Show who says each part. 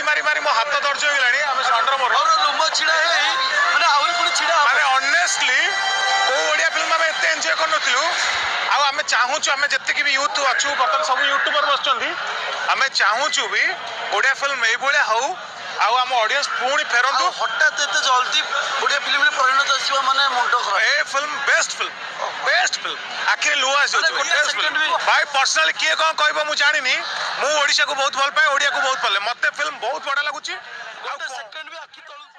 Speaker 1: मारी मारी मो हाथ दर्ज हो गलानी आमे संडर मोर
Speaker 2: और लोम छिड़ा हे माने आउरी पुनी छिड़ा
Speaker 1: माने ऑनेस्टली को ओडिया फिल्म आमे एते एन्जॉय कर नथिलु आ आमे चाहूछु आमे जत्ते कि भी यूथ अछु बतन सब यूट्यूबर बसचंदी आमे चाहूछु भी ओडिया फिल्म एई बोले हौ आ हम ऑडियंस पूरी फेरंतु
Speaker 2: हठात एते जल्दी ओडिया फिल्म रे परिणत आसीबा माने मुंडो खराब
Speaker 1: ए फिल्म बेस्ट फिल्म आखिर लुआ आसी बेस्ट फिल्म भाई पर्सनली किए कौन कहबो मु जानिनी मु ओडिशा को बहुत भल पाए ओडिया को बहुत भल मते फिल्म बहुत बड़ा लागुची
Speaker 2: गोटे सेकंड भी आखि तळु